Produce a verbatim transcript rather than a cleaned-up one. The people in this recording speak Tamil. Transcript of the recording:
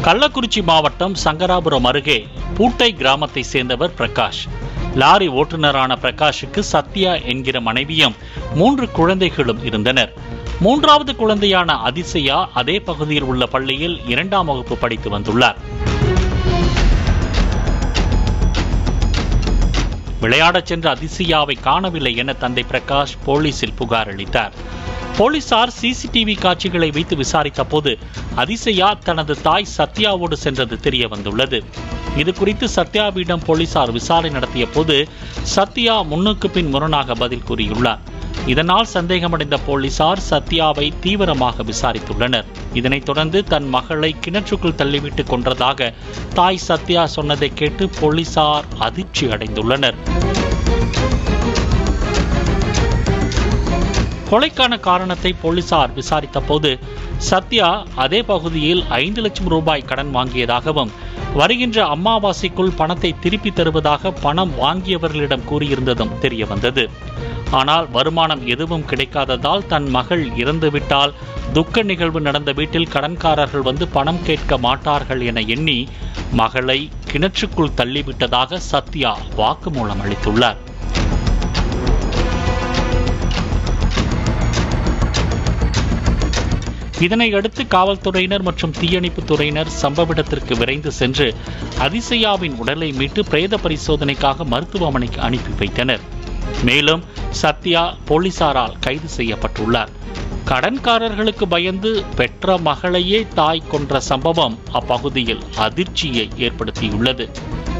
கள்ளக்குறிச்சி மாவட்டம் சங்கராபுரம் அருகே பூட்டை கிராமத்தை சேர்ந்தவர் பிரகாஷ். லாரி ஓட்டுநரான பிரகாஷுக்கு சத்யா என்கிற மனைவியும் மூன்று குழந்தைகளும் இருந்தனர். மூன்றாவது குழந்தையான அதிசயா அதே பகுதியில் உள்ள பள்ளியில் இரண்டாம் வகுப்பு படித்து வந்துள்ளார். விளையாடச் சென்ற அதிசயாவை காணவில்லை என தந்தை பிரகாஷ் போலீசில் புகார் அளித்தார். போலீசார் சிசிடிவி காட்சிகளை வைத்து விசாரித்த போது அதிசயா தனது தாய் சத்யாவோடு சென்றது தெரிய வந்துள்ளது. இது குறித்து சத்யாவிடம் போலீசார் விசாரணை நடத்திய போது சத்யா முன்னுக்கு பின் முரணாக பதில் கூறியுள்ளார். இதனால் சந்தேகமடைந்த போலீசார் சத்யாவை தீவிரமாக விசாரித்துள்ளனர். இதனைத் தொடர்ந்து தன் மகளை கிணற்றுக்குள் தள்ளிவிட்டு கொன்றதாக தாய் சத்யா சொன்னதை கேட்டு போலீசார் அதிர்ச்சி அடைந்துள்ளனர். கொலைக்கான காரணத்தை போலீசார் விசாரித்த போது சத்யா அதே பகுதியில் ஐந்து லட்சம் ரூபாய் கடன் வாங்கியதாகவும் வருகின்ற அமாவாசைக்குள் பணத்தை திருப்பி தருவதாக பணம் வாங்கியவர்களிடம் கூறியிருந்ததும் தெரிய வந்தது. ஆனால் வருமானம் எதுவும் கிடைக்காததால் தன் மகள் இறந்துவிட்டால் துக்க நிகழ்வு நடந்த வீட்டில் கடன்காரர்கள் வந்து பணம் கேட்க மாட்டார்கள் என எண்ணி மகளை கிணற்றுக்குள் தள்ளிவிட்டதாக சத்யா வாக்குமூலம் அளித்துள்ளார். இதனை அடுத்து காவல்துறையினர் மற்றும் தீயணைப்பு துறையினர் சம்பவ இடத்திற்கு விரைந்து சென்று அதிசயாவின் உடலை மீட்டு பிரேத பரிசோதனைக்காக மருத்துவமனைக்கு அனுப்பி வைத்தனர். மேலும் சத்யா போலீசாரால் கைது செய்யப்பட்டுள்ளார். கடன்காரர்களுக்கு பயந்து பெற்ற மகளையே தாய் கொன்ற சம்பவம் அப்பகுதியில் அதிர்ச்சியை ஏற்படுத்தியுள்ளது.